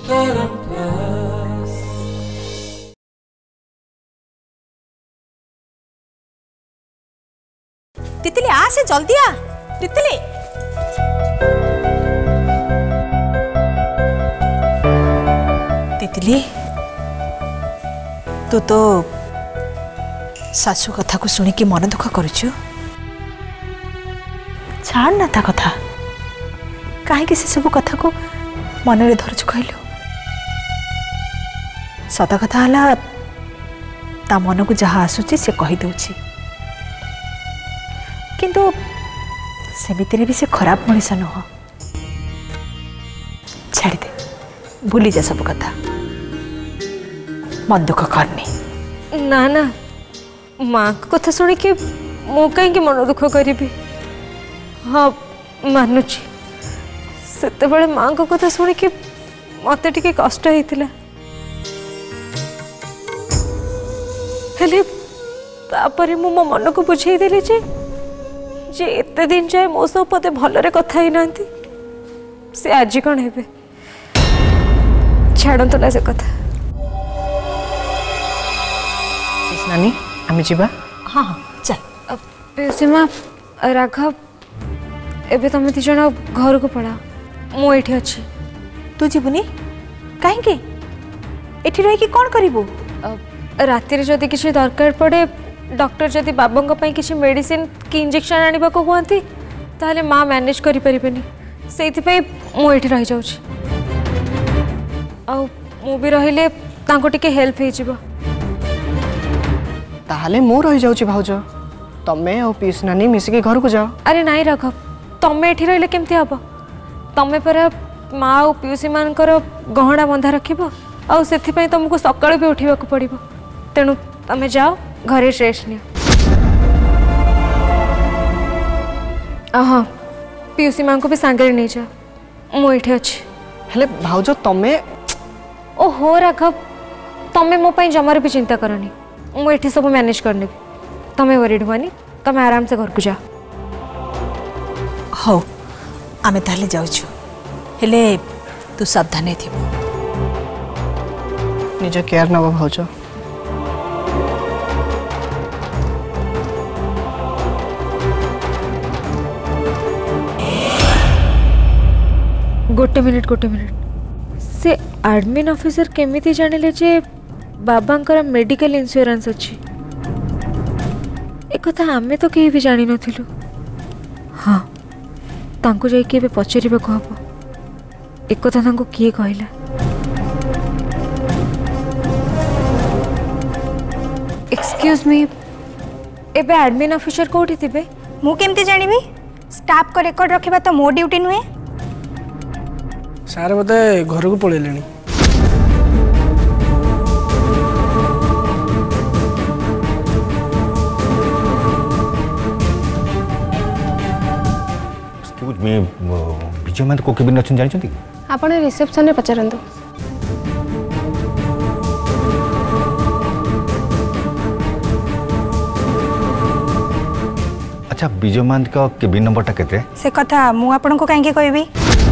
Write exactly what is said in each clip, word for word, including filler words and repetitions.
तितली आ से जल्दी आ तितली। तितली तू तो सासू कथा को सुनी कि मन दुख करुचु। छाड़ ना ता कथा कहीं से सब कथा को मन में धरचु कहलु। सत कथा हला ता मन को जहाँ आसुची से कही दउची किंतु सेमितिरे भी से खराब मनीष नुह। छाड़ दे भूली जा सब कथा मन दुख करनी। ना ना माँ को कथा शुणी कि मु कहीं मन दुख करी। हाँ मानुची से माँ को कथा शुणी कि मत टे कष्ट होता हेले तापरे मु मो मन को बुझे देली जे जे एते दिन जाए मो सब पते भलरे कथा ही नांती से आज कौन हेबे। छाड़तो ना से कथा। नानी आमे जीवा। हाँ हाँ चल। पेसीमा राघव एबे तुम दी जन घर को पड़ा मु एठी अछि। तू जीवनी कहीं एठी रही कि कौन करिबू। राति रे जदि किसी दरकार पड़े डॉक्टर जदि बाबा पई किसी मेडिसिन कि इंजेक्शन आनिबा को कहती ताहले माँ मैनेज करि परिबेनी सेति पई मु एठी रहि जाउछि। आ मु भी रहिले तांको टिके हेल्प हे जिवो। ताहले मु रहि जाउछि भाउज तमे और पीस नानी मिसिके घर को जाओ। अरे नाई राघव तमे एठी रहिले केमती हबो। तमे पर माँ और पीसी मानकर गहना बंधा रखिबो आ सेति पई तुमको सकाळ भी उठिबा को पड़िबो। तेणु तमे जाओ घरे रेस्ट नियो। हाँ पीसी माँ को भी सांगे नहीं जा मु एठी अछि। हेले भाउज तमे ओहो राघव तमे मो पई जमार भी चिंता करनी मु एठी सब मैनेज करने तमे वरीड हुआनी तमे आराम से घर को जा। हो आमे ताले जाउछु हेले तू सावधान थिबो। निज केयर नब भाउज। गोटे मिनिट गोटे मिनिट से एडमिन ऑफिसर केमिति जानिले जे बाबांकर मेडिकल इंश्योरेंस अच्छी एक कथा आमे तो कहीं भी जानी नथिलु। हाँ तांको जाई के पचारिबा को हबो एक कथा तांको किए कहला। एक्सक्यूज मी एबे एडमिन ऑफिसर कोठी थिबे मु केमती जानिबी। स्टाफ को रिकॉर्ड रखिबा तो मो ड्यूटी नुहे। सारे बोधे घर को पळेलेनी। एक्सक्यूज मी विजय मान को केबिन अच्छन जानछंती आपण रिसेप्शन रे पचारंतु। अच्छा विजय मान का केबिन नंबरटा केते से कथा मु आपन को काहे के कहबी।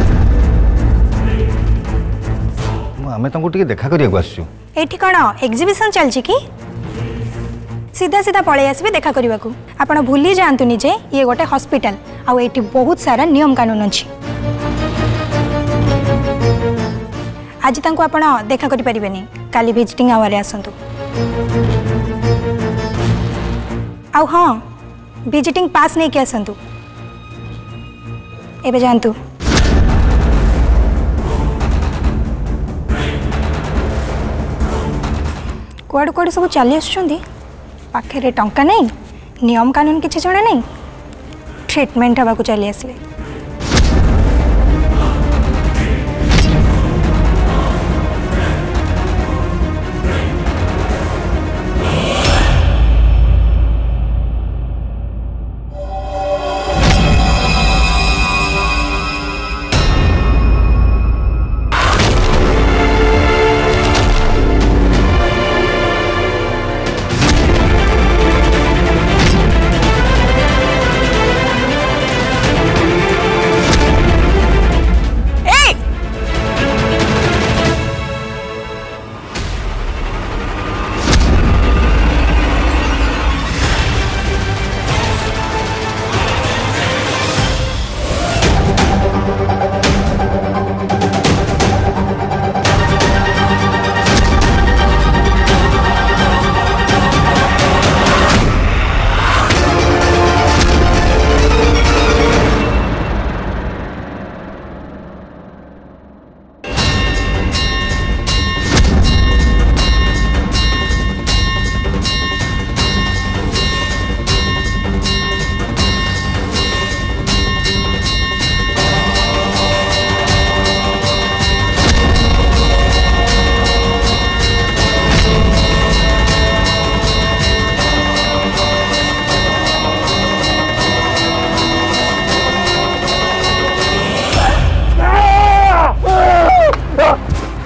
आमे तुमको टिके देखा करिया को आछू। एठी कोन एग्जीबिशन चलछि कि सीधा सीधा पळे आसबे देखा करबा को। आपण भूली जानतु निजे ये गोटे हॉस्पिटल आ एठी बहुत सारा नियम कानून अछि। आज तांको आपण देखा करि परिबेनी काली विजिटिंग आवर रे आसंतु। आ हां विजिटिंग पास नहीं के आसंतु। एबे जानतु कुआड़ कुआड़ सब चली आसुचंदी पाखे टंका नहीं नियम कानून किसी जना नहीं ट्रीटमेंट हवा को चली आसले।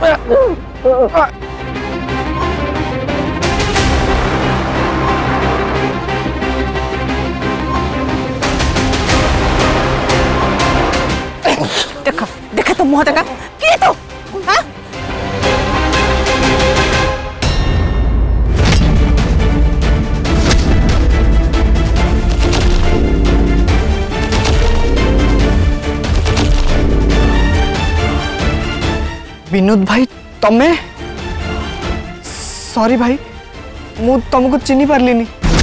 देख देख तो मुह देखा किए तो हाँ विनोद भाई तमे सॉरी भाई मु तुमको चिन्ह पारलिनी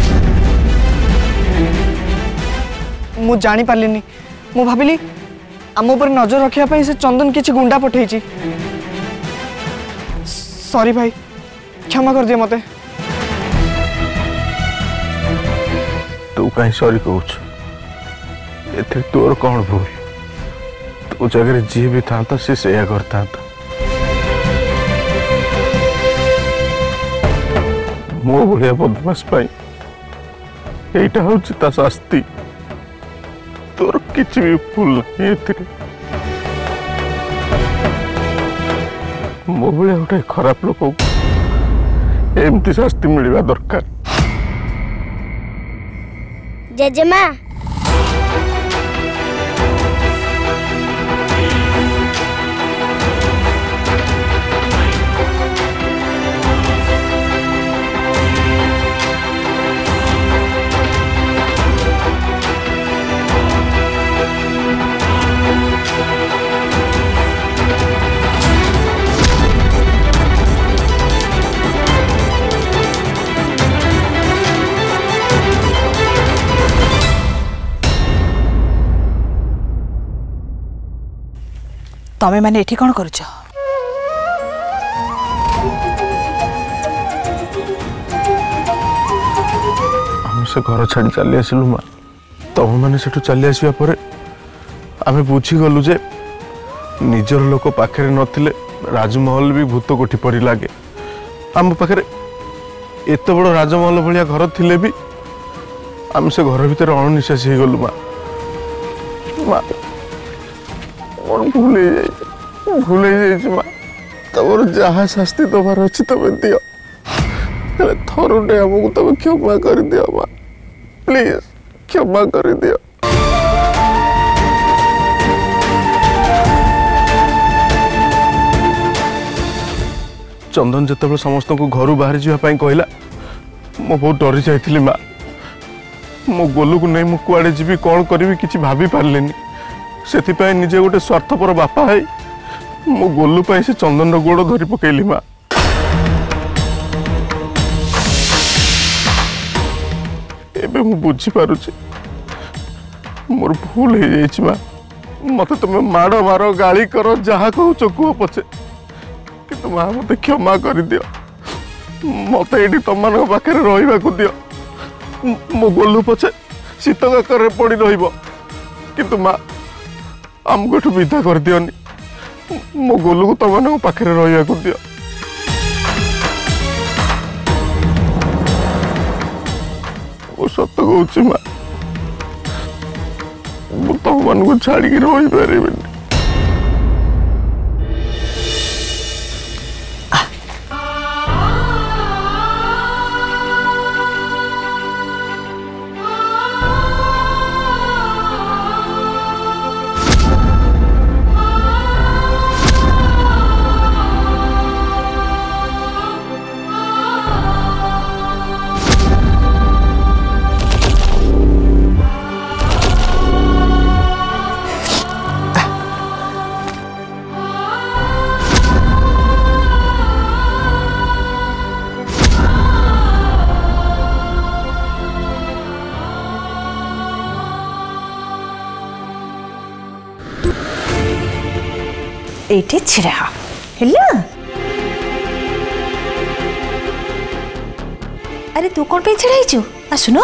मु जानी पारलिनी मु भाविली आम ऊपर नजर रखा से चंदन किसी गुंडा पठे सॉरी भाई क्षमा कर दिए मते तू कहीं सॉरी कहूच एथे तोर कौन भूल तू जगह जी भी था सी से करता मो भाया बदमाश यहाँ हूँ शास्ति तोर किसी भी भूल नहीं एथिरे मो भाया गोटे खराब लोक एमती शास्ति मिलवा दरकार जेजेमा तमें मैंने एठी कौन करुच से घर छाड़ी चली आसलु माँ तुम मैंने से चली आसवा पर आम बुझीगलु जे निजर लोक पाखे नथिले राजमहल भी भूत कोठी परी लगे आम पाखे एत बड़ राजमहल भाया घर थिले भी आम से घर भीतर अणनिश्वासी हो गलु माँ माँ मोर भूल हो भूल हो माँ तुम जहाँ शास्ति दबार अच्छी तुम दियो थरुटे आमको तुम क्षमा कर दियो माँ प्लीज क्षमा कर दियो चंदन जिते समस्त को घर बाहर जावाई कहला मो बहुत डरी जाइली माँ मो गोलू को नहीं मु कुआड़े जीवी कौन करी कि भाभी पार्लेनी से निजे गोटे स्वार्थपर बापा है मो गोलू पाई से चंदन गोड़ धरी पकेली माँ एबे मु बुझी पारुची मोर भूल हो जाइछि माँ मत तुम माड़ मार गाली कर जहाँ कहूच कुह पछे कि माँ मत क्षमा कर दियो मत ये तुम पाखे रहा दियो मो गोलू पछे शीत काकर पड़ी रु माँ आमको विदा कर दियोनी मो गोलू को तुम पाखे रहा दियो वो सत कहूँ माँ तुम को छाड़ी रही पारे एठी छिड़ा हेला अरे तू कौन पे छिड़ा हिचु आसुनो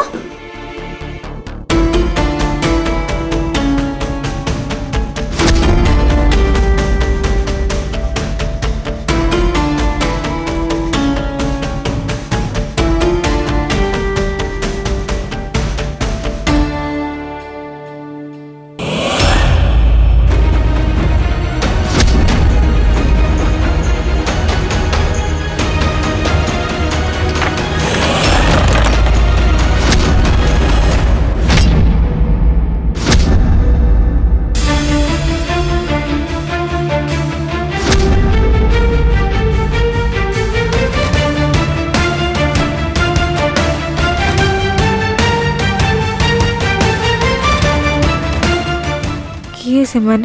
से माने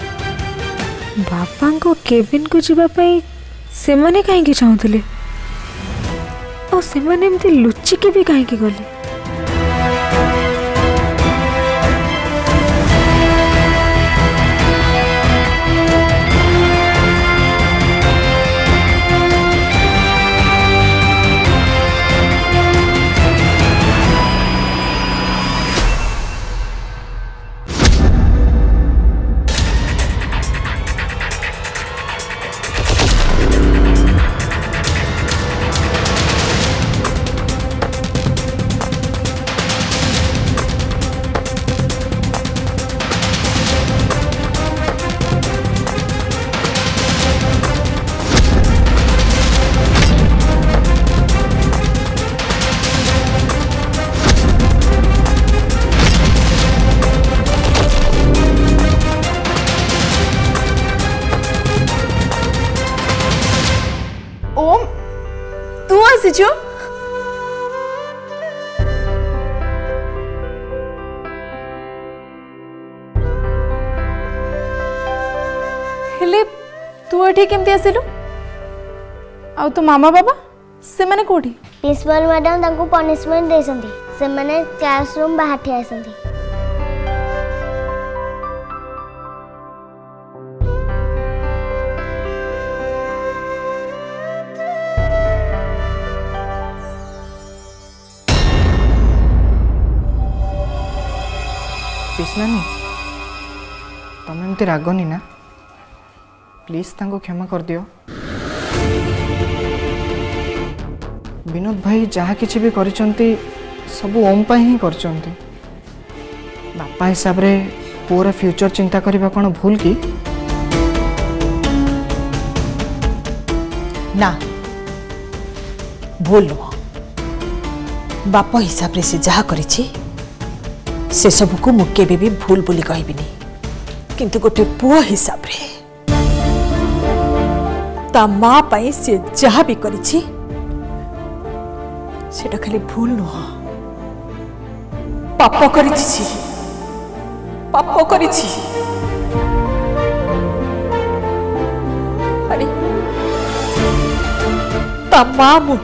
बाबा को केविन को जीवाई से माने कहीं चाहूले और से माने एमती लुचिके भी कहीं गले ଆସିଛୁ हेले तू एठी केमती आसिलु ଆଉ ତୋ ମାମା ବାବା ସେମାନେ କୋଉଠି? प्रिंसिपल मैडम तांको पनिशमेंट देसंती से माने क्लासरूम बाहर ठे आसंती कृष्णानी तुम एमती रागनी ना प्लीज तांको क्षमा कर दियो विनोद भाई जहाँ किसी भी करिसंती सब ओम पाई ही करचंती बापा हिसाब रे पूरा फ्यूचर चिंता करबा कोन भूल की ना भूल नुह बाप हिसाब रे से जहा करिछि से सब को मु केबे भी भूल बोली कहबिनी किंतु गोटे पुआ हिसाब रे ता माँ पाई से जहा भी करिछि सेटा खाली भूल नुह पाप करिछि पाप करिछि अरे ता माँ मु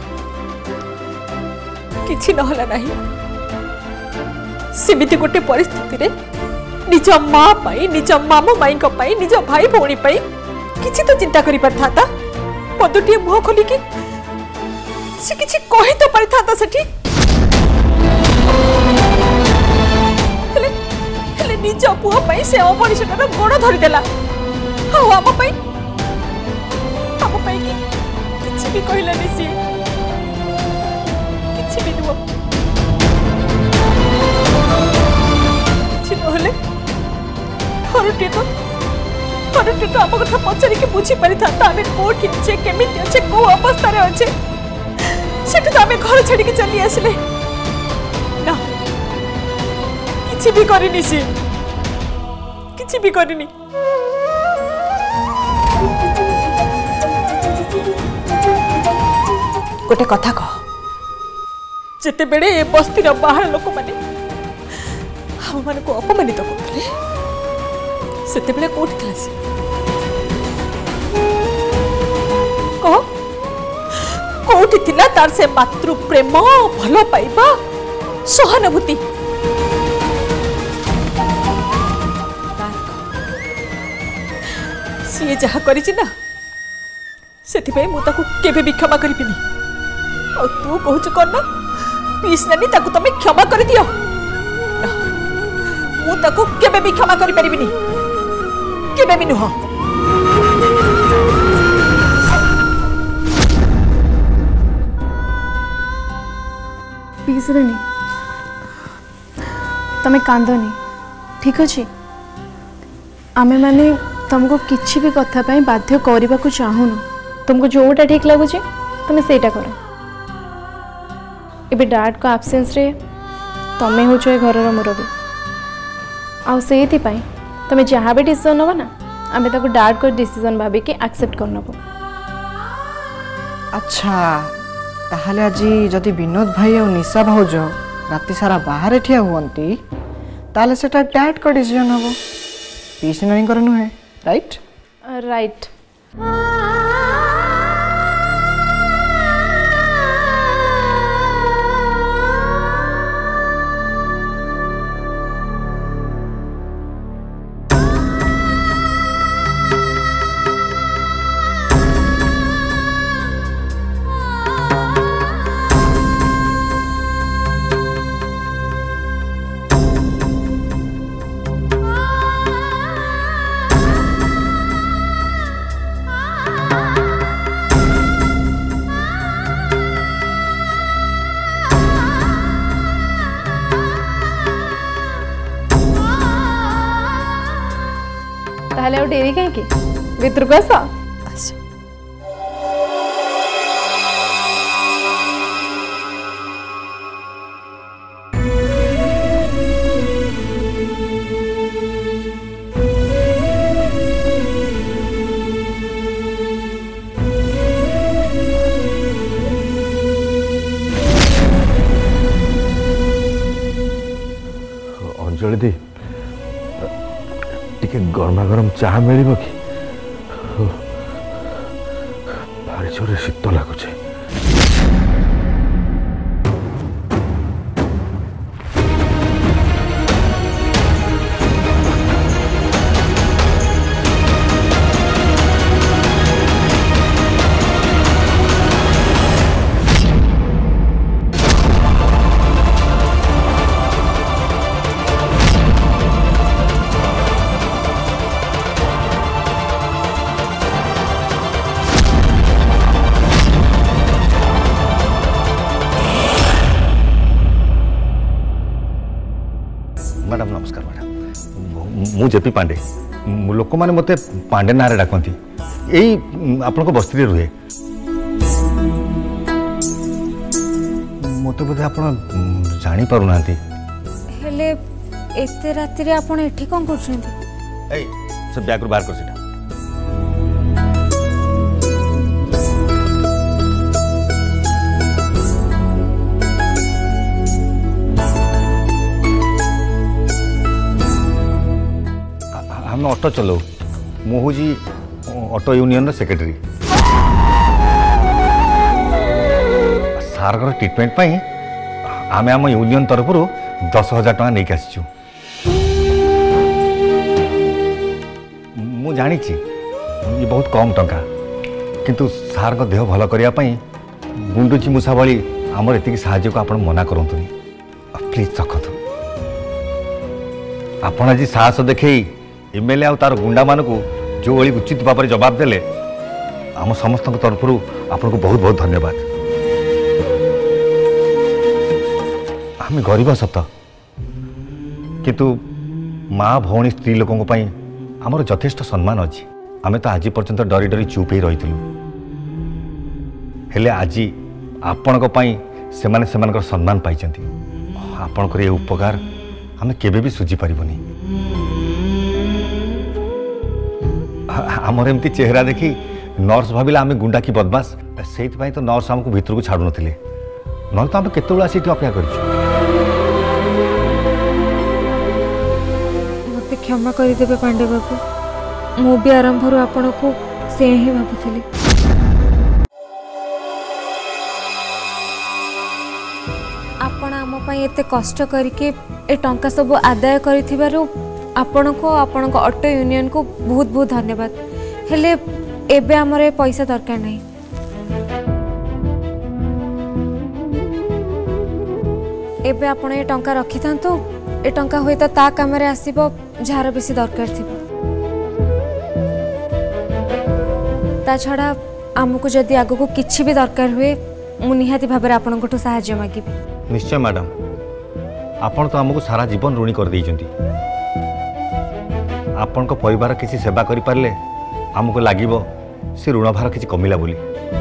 किछि नहला नहीं सेमिति गोटे परिस्थिति रे निज माँ पाई निज मामू माई को पाई निज भाई भौणी पाई किछि तो चिंता करि परथाता पदुटिए मुह खोली कि से किछि कहि तो परिथाता सेठी हेले हेले निज पुआ पाई से अपरिषदर गोड़ धरि देला हाउ हम पाई हम पाई कि किछि भी कहिला निसी किछि भी नुह नहले थरुटे तो थरुटे तो आम कथा पचारि के बुझी पारि था आमे कोठी अच्छे केमिति अच्छे को अवस्था रे अच्छे सेठ तो आमे घर छाड़ी के चली आसले ना किछि भी करिनी से किछि भी करिनी गोटे कथा कह जेते बेड़े ए बस्तीर बाहर लोक माने हम मान को अपमानित करते सेते बेले कोठी थला से कह कोठी थिला तार से मातृ प्रेम भलो पाइबा सहानुभूति सी जहा करिछि ना सेति पे मु ताकू केबे भी क्षमा करिबिनी और तू कहूच करना पीस नानी ताकू तमे क्षमा कर दियो मु ताकू केबे भी क्षमा करि परिबिनी केबे भी नुह प्लीज रानी तमें कांदनी ठीक अच्छे आमे माने तुमको किसी भी कथा पाई बाध्य करने को चाहून तुमको जोटा ठीक लगुच तुम सेटा कर एबे डैड को एब्सेंस रे तमें हो घर मुरबी आउ से तुम जहाँ भी डिसीजन नब ना आम ताको डैड को डिसीजन भाभी के एक्सेप्ट कर नब अच्छा ताहले आज जदि विनोद भाई और निशा भाउज राति सारा बाहर ठिया हुअंती ताले सेटा डैड को डिसीजन हबो पीसी नानी नुहे राइट राइट ताहले और डेरी कहीं भितर को आस अंजलि दी टिके गरमा गरम चाह मिल कि भारी जोरे शीत लगुच मैडम नमस्कार मैडम मु जेपी पांडे लोक मैंने मत पांडे ना डाकती यही आपण बस्ती रुहे मत बोधे आप जानी पारु ना हेले एते राति रे आपण एठी कोन करछंती ए से बैग रो बाहर कर सेटा हम ऑटो चलो मु हूँ auto union secretary sir treatment पाई आम आम यूनियन तरफ दस हजार टका नहीं आसीचु मु जानी ये बहुत कम टंका किंतु सार को देह भल करने गुंडुची मूषा भली आमर एति साहाय्य को आपण मना करतुनी प्लीज रखतु आपण आज साहस देखई एमएलए आ तार गुंडा मान को जो ओली उचित भाव में जवाब देले आम समस्त तरफ आपन को बहुत बहुत धन्यवाद। आम गरीब सत किंतु माँ भौणी स्त्री लोकों आमर यथेष्ट सम्मान अच्छी आम तो आज पर्यंत डरी डरी चुप ही रही हेले आज आपण से माने सेमानकर सम्मान पाई आपणकर ये उपकार आम केबे भी सुझी पारिबनी आमर एमती चेहरा देखी नर्स भाविला आम गुंडा की बदमाश से तो नर्स आमको भीतर को छाड़ू नथिले ना तो आम केत आसी अपेक्षा कर मत क्षमा करदेवे पांडे बाबू मु भी आरंभ आपण को से ही भावुली आपण आम पई एते कष्ट करके ए टंका सब आदाय करिथिबारु आपण को आपण को ऑटो यूनियन को बहुत बहुत धन्यवाद हेले एबे हमर ए पैसा दरकार नहीं एबे आपण ए टंका रखि थांतो ए टंका होय त ता काम रे आसीबो जार बेसी दरकार थिबो ता छड़ा हमको जदी आगो को किछि भी दरकार हुए मु निहाती भाबरे आपण कोठो सहाय्य मागिबे। निश्चय मैडम आपण तो हमको सारा जीवन ऋणी कर देइचंती आपण को परिवार किसी सेवा करि पारले हमको लागिबो से ऋण भार किसी कमिला बोली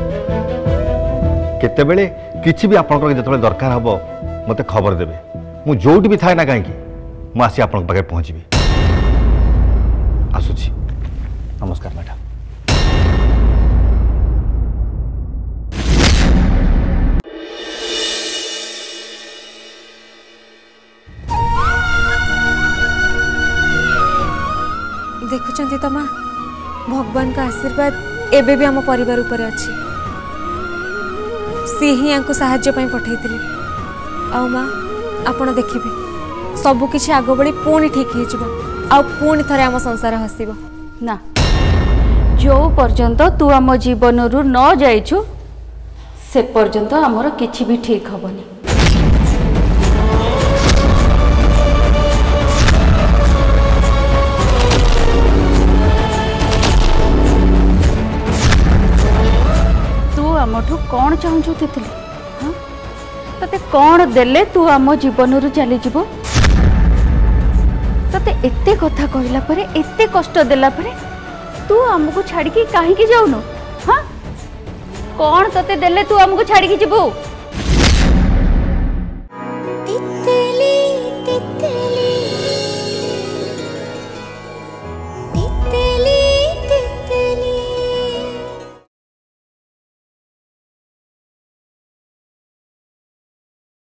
केते बेले किछि भी आपण को जतबे दरकार हबो मते खबर देबे मु जोटी भी थाए ना काहे कि मु आसी आपण पाखे पहुंचबी आसुची नमस्कार मैडम। देखिछंती तो माँ भगवान का आशीर्वाद एबे भी आम परिवार ऊपर अच्छी सी ही या साहाय्य पठेइथिले आउ माँ आपण देखिबे सबु किछि आगो बड़ी पुणी ठीक हो जिवो आ पुणी थरे आम संसार हसिबो ना जो पर्यंत तू आम जीवन रु न जाइछु से पर्यंत आमर किछि भी ठीक हबनी। तू आमठू कौन चाहूँ तितली हाँ तते कौन देले तू आम जीवन रु चली जीवो तते एते कथा कहला परे एते कष्ट देला परे तू आमको छाड़ी की काहे की जाउनो हाँ कौन तते देले तू आमको छाड़ी की जीवो।